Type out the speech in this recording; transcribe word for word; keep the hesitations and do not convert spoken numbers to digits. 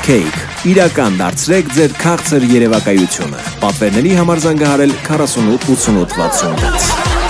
Cake, իրական դարձրեք ձեր քաղցր երևակայությունը։ Պատվերների համար զանգահարել քառասունութ ութսունութ վաթսունութ։